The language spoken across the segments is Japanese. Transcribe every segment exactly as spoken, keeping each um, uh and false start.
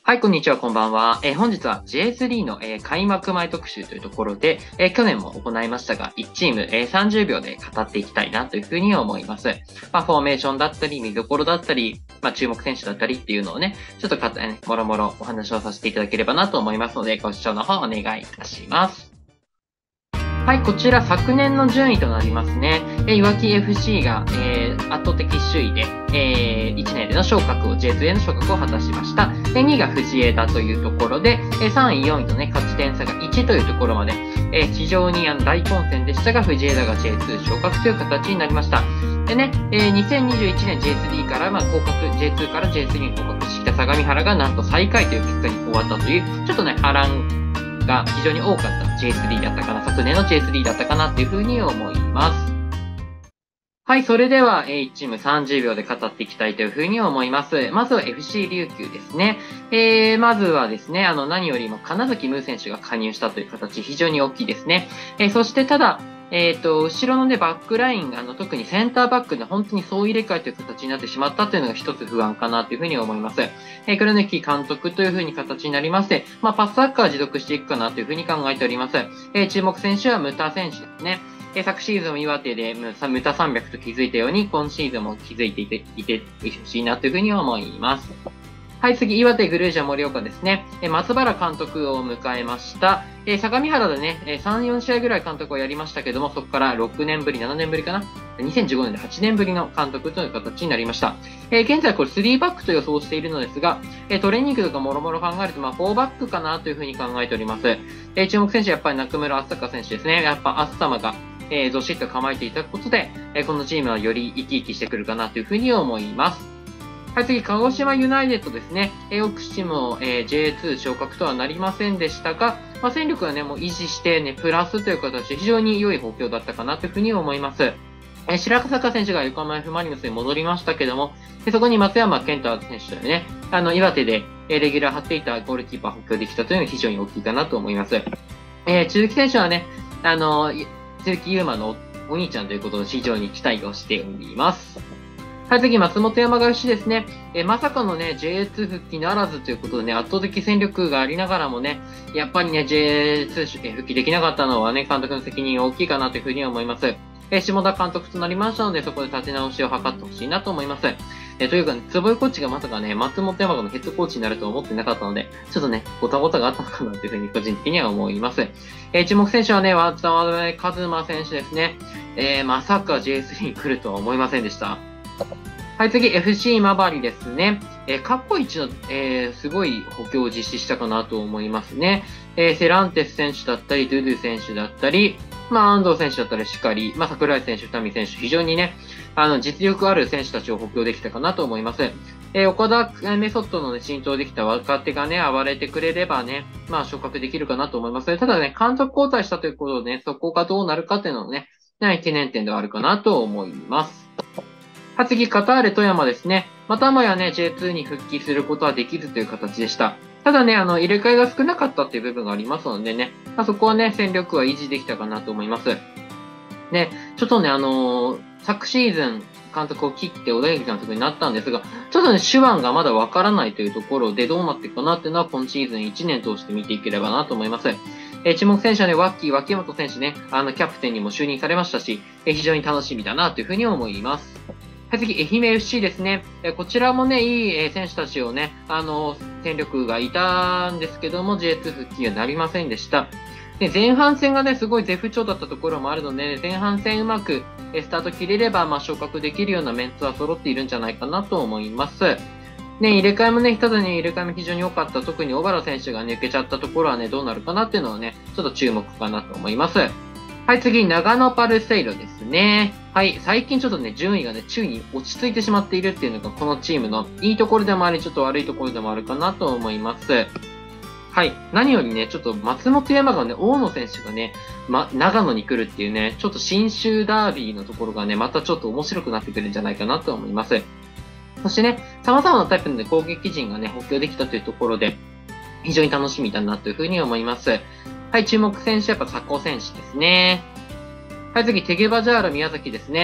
はい、こんにちは、こんばんは。えー本日は ジェイスリー の、えー開幕前特集というところで、えー去年も行いましたが、いちチーム、えーさんじゅうびょうで語っていきたいなというふうに思います。まあ、フォーメーションだったり、見どころだったり、まあ、注目選手だったりっていうのをね、ちょっとか、ね、もろもろお話をさせていただければなと思いますので、ご視聴の方お願いいたします。はい、こちら昨年の順位となりますね。えー、いわき エフシー が、えー圧倒的首位で、えーいちねんでの昇格を、ジェイツー への昇格を果たしました。で、にいが藤枝というところで、えーさんい、よんいとね、勝ち点差がいちというところまで、えー非常にあの大混戦でしたが、藤枝が ジェイツー 昇格という形になりました。でね、えーにせんにじゅういちねん ジェイスリー から、まあ、降格、ジェイツー から ジェイスリー に降格してきた相模原がなんと最下位という結果に終わったという、ちょっとね、波乱が非常に多かった ジェイスリー だったかな、昨年の ジェイスリー だったかなっていうふうに思います。はい、それでは、えーいちチームさんじゅうびょうで語っていきたいというふうに思います。まずは エフシー 琉球ですね。えー、まずはですね、あの、何よりも金崎ムー選手が加入したという形、非常に大きいですね。えー、そしてただ、えっと、後ろのね、バックライン、あの、特にセンターバックで本当に総入れ替えという形になってしまったというのが一つ不安かなというふうに思います。えー、黒抜監督というふうに形になりまして、まあ、パスサッカー持続していくかなというふうに考えております。えー、注目選手はムタ選手ですね。えー、昨シーズンも岩手でムタさんびゃくと気づいたように、今シーズンも気づいていて、いてほしいなというふうに思います。はい、次、岩手グルージャ盛岡ですね。えー、松原監督を迎えました。えー、相模原でね、えー、さん、よんしあいぐらい監督をやりましたけども、そこからろくねんぶり、ななねんぶりかな ?にせんじゅうごねんではちねんぶりの監督という形になりました。えー、現在これスリーバックと予想しているのですが、えー、トレーニングとかもろもろ考えると、まあ、フォーバックかなというふうに考えております。えー、注目選手はやっぱり中村敦隆選手ですね。やっぱ敦様が、えー、どしっと構えていただくことで、えー、このチームはより生き生きしてくるかなというふうに思います。はい、次、鹿児島ユナイテッドですね。えー、奥チームを、えー、ジェイツー 昇格とはなりませんでしたが、まあ、戦力はね、もう維持してね、プラスという形で非常に良い補強だったかなというふうに思います。えー、白坂選手が横浜 F マリノスに戻りましたけども、でそこに松山健太選手とね、あの、岩手で、えー、レギュラー張っていたゴールキーパー補強できたというのが非常に大きいかなと思います。えー、鈴木選手はね、あの、鈴木優馬のお兄ちゃんということで非常に期待をしております。はい、次、松本山雅義ですね。えまさかのね、ジェイツー 復帰ならずということでね、圧倒的戦力がありながらもね、やっぱりね、ジェイツー 復帰できなかったのはね、監督の責任大きいかなというふうに思います。え下田監督となりましたので、そこで立て直しを図ってほしいなと思います。えというか、ね、坪井コーチがまさかね、松本山雅のヘッドコーチになるとは思ってなかったので、ちょっとね、ごたごたがあったのかなというふうに個人的には思います。え注目選手はね、渡辺一馬選手ですね。えー、まさか ジェイスリー に来るとは思いませんでした。はい、次、エフシー 今治ですね。えー、過去一の、えー、すごい補強を実施したかなと思いますね。えー、セランテス選手だったり、ドゥドゥ選手だったり、まあ、安藤選手だったりしっかり、まあ、桜井選手、二見選手、非常にね、あの、実力ある選手たちを補強できたかなと思います。えー、岡田メソッドのね、浸透できた若手がね、暴れてくれればね、まあ、昇格できるかなと思います。ただね、監督交代したということでね、そこがどうなるかっていうのをね、懸念点ではあるかなと思います。次、カターレ富山ですね。またもやね、ジェイツー に復帰することはできずという形でした。ただね、あの、入れ替えが少なかったっていう部分がありますのでね、まあ、そこはね、戦力は維持できたかなと思います。で、ちょっとね、あのー、昨シーズン、監督を切って小田切監督になったんですが、ちょっとね、手腕がまだわからないというところでどうなっていくかなっていうのは今シーズンいちねん通して見ていければなと思います。えー、注目選手はね、ワッキー、脇本選手ね、あの、キャプテンにも就任されましたし、えー、非常に楽しみだなというふうに思います。はい、次、愛媛 エフシー ですね。こちらもね、いい選手たちをね、あの、戦力がいたんですけども、ジェイツー 復帰はなりませんでした。で、前半戦がね、すごい絶不調だったところもあるので、前半戦うまくスタート切れれば、まあ、昇格できるようなメンツは揃っているんじゃないかなと思います。ね、入れ替えもね、ただね、入れ替えも非常に良かった。特に小原選手が抜けちゃったところはね、どうなるかなっていうのはね、ちょっと注目かなと思います。はい、次、長野パルセイロですね。はい、最近ちょっとね、順位がね、宙に落ち着いてしまっているっていうのが、このチームのいいところでもあり、ちょっと悪いところでもあるかなと思います。はい、何よりね、ちょっと松本山がね、大野選手がね、ま、長野に来るっていうね、ちょっと新州ダービーのところがね、またちょっと面白くなってくるんじゃないかなと思います。そしてね、様々なタイプの、ね、攻撃陣がね、補強できたというところで、非常に楽しみだなというふうに思います。はい、注目選手はやっぱ佐古選手ですね。はい、次、テゲバジャール宮崎ですね。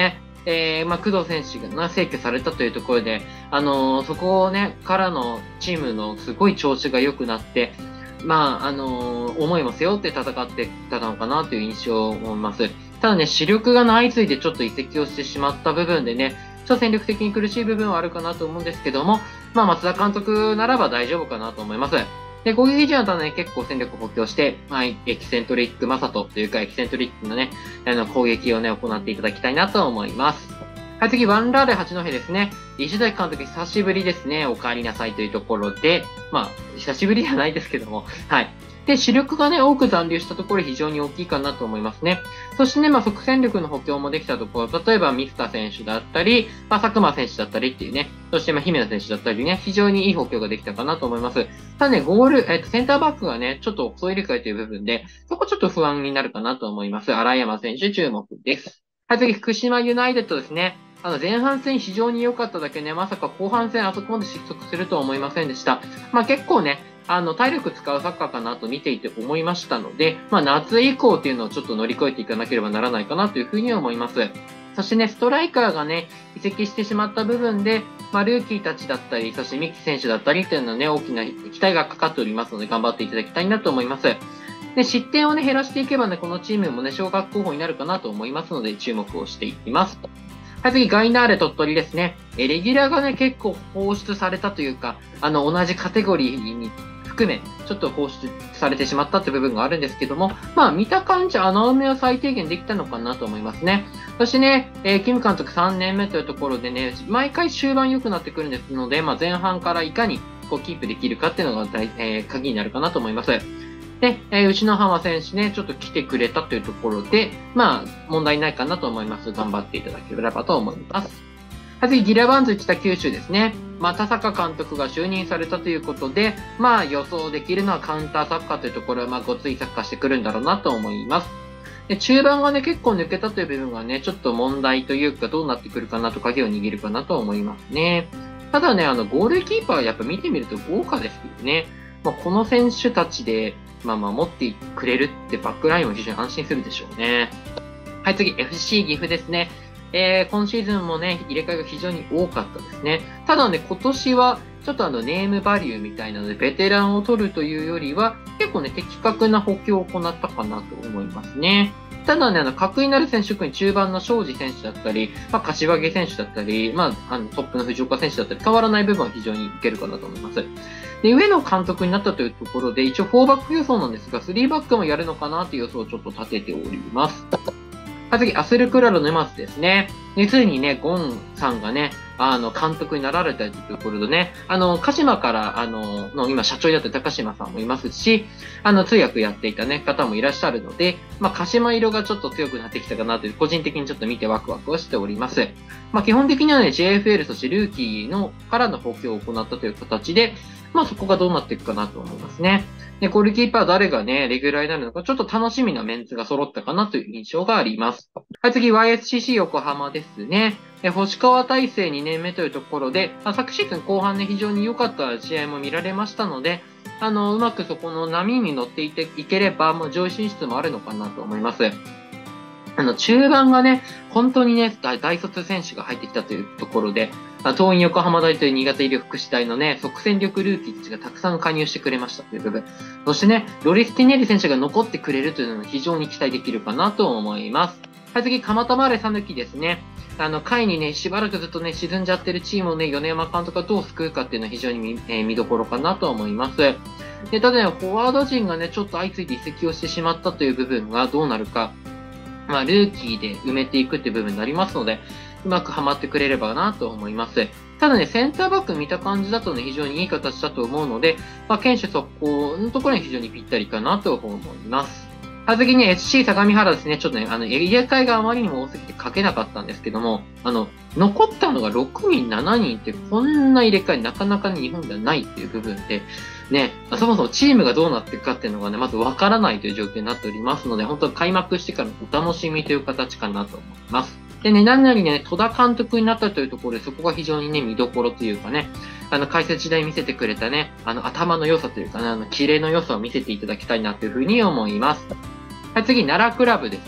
えー、まあ、工藤選手が逝去されたというところで、あのー、そこをね、からのチームのすごい調子が良くなって、まあ、あのー、思いも背負って戦ってたのかなという印象を思います。ただね、主力が相次いでちょっと移籍をしてしまった部分でね、ちょっと戦力的に苦しい部分はあるかなと思うんですけども、まあ、松田監督ならば大丈夫かなと思います。で、攻撃陣はただね、結構戦力を補強して、はい、エキセントリックマサトというか、エキセントリックのね、あの、攻撃をね、行っていただきたいなと思います。はい、次、ワンラーレ八戸ですね。石崎監督久しぶりですね。お帰りなさいというところで、まあ、久しぶりじゃないですけども、はい。で、主力がね、多く残留したところ非常に大きいかなと思いますね。そしてね、まあ、即戦力の補強もできたところ、例えば、ミスタ選手だったり、まあ、佐久間選手だったりっていうね、そして、まあ、姫野選手だったりね、非常にいい補強ができたかなと思います。ただね、ゴール、えっと、センターバックがね、ちょっと遅い理解という部分で、そこちょっと不安になるかなと思います。荒山選手注目です。はい、次、福島ユナイテッドですね。あの、前半戦非常に良かっただけね、まさか後半戦あそこまで失速するとは思いませんでした。まあ、結構ね、あの、体力使うサッカーかなと見ていて思いましたので、まあ、夏以降っていうのをちょっと乗り越えていかなければならないかなというふうに思います。そしてね、ストライカーがね、移籍してしまった部分で、まあ、ルーキーたちだったり、そしてミキ選手だったりっていうのはね、大きな期待がかかっておりますので、頑張っていただきたいなと思います。で、失点をね、減らしていけばね、このチームもね、昇格候補になるかなと思いますので、注目をしていきます。はい、次、ガイナーレ鳥取ですね。え、レギュラーがね、結構放出されたというか、あの、同じカテゴリーに含め、ちょっと放出されてしまったって部分があるんですけども、まあ、見た感じ、穴埋めは最低限できたのかなと思いますね。そしてね、えー、キム監督さんねんめというところでね、毎回終盤良くなってくるんですので、まあ、前半からいかにこうキープできるかっていうのが大、えー、鍵になるかなと思います。で、えー、内野浜選手ね、ちょっと来てくれたというところで、まあ、問題ないかなと思います。頑張っていただければと思います。はい、次、ギラバンズ北九州ですね。まあ、田坂監督が就任されたということで、まあ、予想できるのはカウンターサッカーというところは、まあ、ごついサッカーしてくるんだろうなと思います。で、中盤がね、結構抜けたという部分がね、ちょっと問題というか、どうなってくるかなと、鍵を握るかなと思いますね。ただね、あの、ゴールキーパーやっぱ見てみると豪華ですけどね。まあ、この選手たちで、まあ、守ってくれるってバックラインも非常に安心するでしょうね。はい、次、エフシー 岐阜ですね。えー、今シーズンもね、入れ替えが非常に多かったですね。ただね、今年は、ちょっとあの、ネームバリューみたいなので、ベテランを取るというよりは、結構ね、的確な補強を行ったかなと思いますね。ただね、あの、格になる選手、特に中盤の庄司選手だったり、まあ、柏木選手だったり、まあ、あの、トップの藤岡選手だったり、変わらない部分は非常にいけるかなと思います。で、上野監督になったというところで、一応フォーバック予想なんですが、スリーバックもやるのかなという予想をちょっと立てております。はい、次、アスルクラロ沼津ですね。で、ついにね、ゴンさんがね、あの、監督になられたというところでね、あの、鹿島から、あの、の今社長になって高島さんもいますし、あの、通訳やっていたね、方もいらっしゃるので、まあ、鹿島色がちょっと強くなってきたかなという、個人的にちょっと見てワクワクをしております。まあ、基本的にはね、ジェイエフエル、そしてルーキーの、からの補強を行ったという形で、まあ、そこがどうなっていくかなと思いますね。で、ゴールキーパー誰がね、レギュラーになるのか、ちょっと楽しみなメンツが揃ったかなという印象があります。はい、次、ワイエスシーシー 横浜ですね。え、星川大成にねんめというところで、まあ、昨シーズン後半ね、非常に良かった試合も見られましたので、あの、うまくそこの波に乗っていていければ、もう上位進出もあるのかなと思います。あの、中盤がね、本当にね、大大卒選手が入ってきたというところで、東院横浜大という新潟医療福祉大のね、即戦力ルーキーたちがたくさん加入してくれましたという部分。そしてね、ロリス・ティネリ選手が残ってくれるというのは非常に期待できるかなと思います。はい、次、蒲田マーレさぬきですね。あの、下位にね、しばらくずっとね、沈んじゃってるチームをね、米山監督がどう救うかっていうのは非常に見、えー、見どころかなと思います。で、ただね、フォワード陣がね、ちょっと相次いで移籍をしてしまったという部分がどうなるか。まあ、ルーキーで埋めていくっていう部分になりますので、うまくはまってくれればなと思います。ただね、センターバック見た感じだとね、非常にいい形だと思うので、まあ、堅守速攻のところに非常にぴったりかなと思います。はずきに エスシー 相模原ですね、ちょっとね、あの、入れ替えがあまりにも多すぎて書けなかったんですけども、あの、残ったのがろくにん、しちにんって、こんな入れ替えなかなか日本ではないっていう部分で、ね、そもそもチームがどうなっていくかっていうのがね、まずわからないという状況になっておりますので、本当に開幕してからのお楽しみという形かなと思います。でね、何々ね、戸田監督になったというところで、そこが非常にね、見どころというかね、あの、解説時代見せてくれたね、あの、頭の良さというかね、あの、キレの良さを見せていただきたいなというふうに思います。はい、次、奈良クラブですね。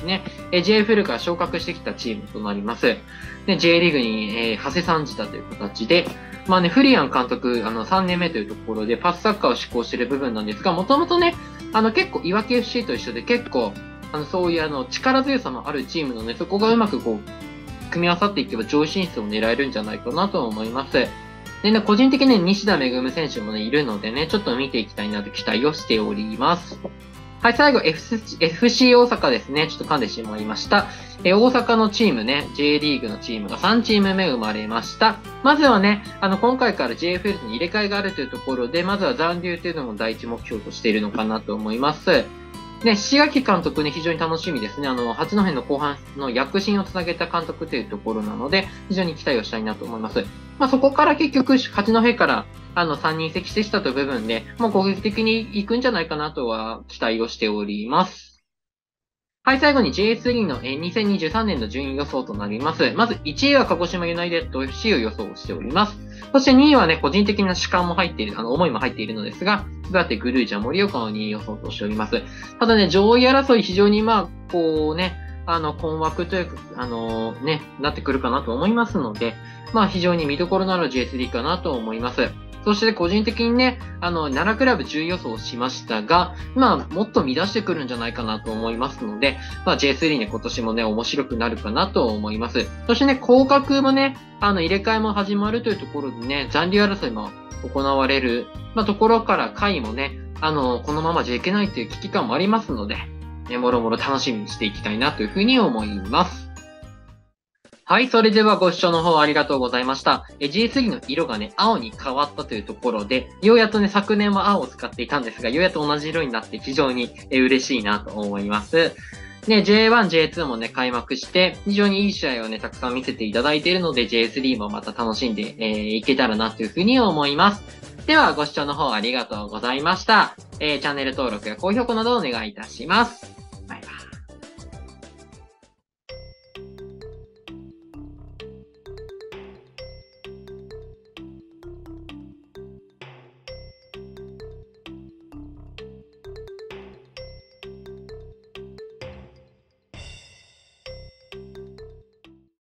えー、ジェイエフエル から昇格してきたチームとなります。で、J リーグに、えー、長谷さんじたという形で、まあね、フリアン監督、あの、さんねんめというところでパスサッカーを施行している部分なんですが、もともとね、あの、結構、いわき エフシー と一緒で結構、あの、そういうあの、力強さのあるチームのね、そこがうまくこう、組み合わさっていけば上位進出を狙えるんじゃないかなと思います。でね、個人的にね、西田めぐむ選手もね、いるのでね、ちょっと見ていきたいなと期待をしております。はい、最後、F、エフシー 大阪ですね。ちょっと噛んでしまいました。え、大阪のチームね、J リーグのチームがさんチーム目生まれました。まずはね、あの、今回から ジェイエフエル に入れ替えがあるというところで、まずは残留というのも第一目標としているのかなと思います。ね、志垣監督ね、非常に楽しみですね。あの、八戸の後半の躍進をつなげた監督というところなので、非常に期待をしたいなと思います。まあ、そこから結局、八戸から、あの、さんにん移籍してきたという部分で、もう攻撃的に行くんじゃないかなとは期待をしております。はい、最後に ジェイエススリー のにせんにじゅうさんねんの順位予想となります。まずいちいは鹿児島ユナイテッド エフシー を予想しております。そしてにいはね、個人的な主観も入っている、あの、思いも入っているのですが、岩手グルージャ盛岡のにい予想としております。ただね、上位争い非常にまあ、こうね、あの、困惑というか、あのー、ね、なってくるかなと思いますので、まあ非常に見どころのある ジェイエススリー かなと思います。そして個人的にね、あの、奈良クラブじゅうい予想しましたが、まあ、もっと乱してくるんじゃないかなと思いますので、まあ、ジェイエススリー ね、今年もね、面白くなるかなと思います。そしてね、降格もね、あの、入れ替えも始まるというところでね、残留争いも行われる、まあ、ところから回もね、あの、このままじゃいけないという危機感もありますので、ね、もろもろ楽しみにしていきたいなというふうに思います。はい、それではご視聴の方ありがとうございました。え ジェイエススリー の色がね、青に変わったというところで、ようやっとね、昨年は青を使っていたんですが、ようやっと同じ色になって非常にえ嬉しいなと思います。ね、ジェイワン、ジェイツー もね、開幕して、非常にいい試合をね、たくさん見せていただいているので、ジェイエススリー もまた楽しんで、えー、いけたらなというふうに思います。では、ご視聴の方ありがとうございました。えー、チャンネル登録や高評価などお願いいたします。